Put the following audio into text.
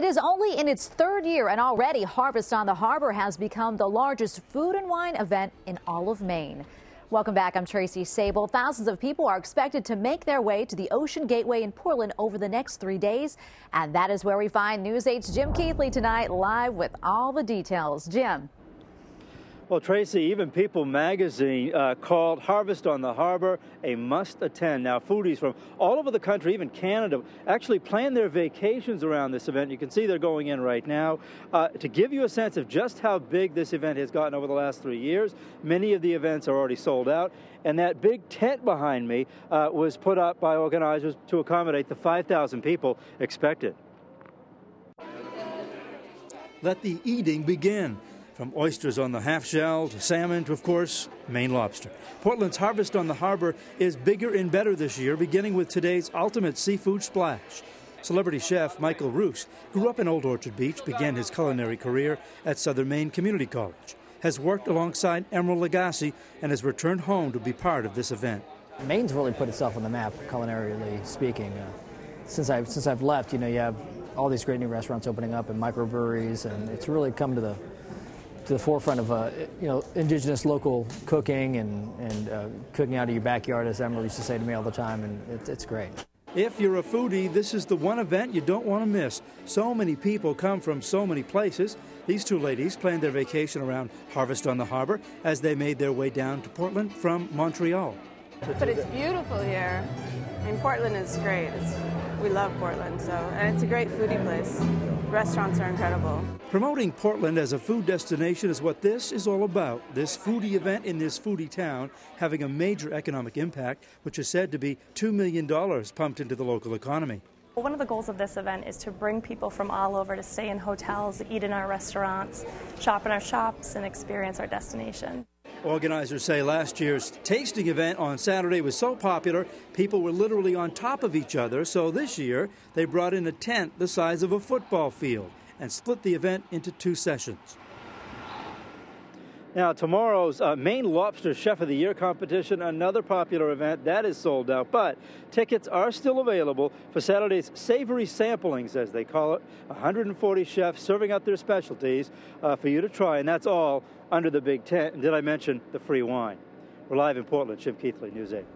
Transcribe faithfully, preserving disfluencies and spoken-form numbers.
is only in its third year, and already Harvest on the Harbor has become the largest food and wine event in all of Maine. Welcome back. I'm Tracy Sable. Thousands of people are expected to make their way to the Ocean Gateway in Portland over the next three days. And that is where we find News eight's Jim Keithley tonight, live with all the details. Jim. Well, Tracy, even People magazine uh, called Harvest on the Harbor a must-attend. Now, foodies from all over the country, even Canada, actually plan their vacations around this event. You can see they're going in right now. Uh, to give you a sense of just how big this event has gotten over the last three years, many of the events are already sold out. And that big tent behind me uh, was put up by organizers to accommodate the five thousand people expected. Let the eating begin. From oysters on the half-shell to salmon to, of course, Maine lobster. Portland's Harvest on the Harbor is bigger and better this year, beginning with today's ultimate seafood splash. Celebrity chef Michael Roos grew up in Old Orchard Beach, began his culinary career at Southern Maine Community College, has worked alongside Emeril Lagasse, and has returned home to be part of this event. Maine's really put itself on the map, culinarily speaking. Uh, since I've, since I've left, you know, you have all these great new restaurants opening up and microbreweries, and it's really come to the to the forefront of uh, you know, indigenous local cooking and, and uh, cooking out of your backyard, as Emeril used to say to me all the time, and it, it's great. If you're a foodie, this is the one event you don't want to miss. So many people come from so many places. These two ladies planned their vacation around Harvest on the Harbor as they made their way down to Portland from Montreal. But it's beautiful here. I mean, Portland is great. It's, we love Portland, so, and it's a great foodie place. Restaurants are incredible. Promoting Portland as a food destination is what this is all about. This foodie event in this foodie town having a major economic impact, which is said to be two million dollars pumped into the local economy. One of the goals of this event is to bring people from all over to stay in hotels, eat in our restaurants, shop in our shops, and experience our destination. Organizers say last year's tasting event on Saturday was so popular, people were literally on top of each other, so this year they brought in a tent the size of a football field and split the event into two sessions. Now, tomorrow's uh, Maine Lobster Chef of the Year competition, another popular event, that is sold out. But tickets are still available for Saturday's Savory Samplings, as they call it. one hundred forty chefs serving up their specialties uh, for you to try, and that's all under the big tent. And did I mention the free wine? We're live in Portland. Jim Keithley, News eight.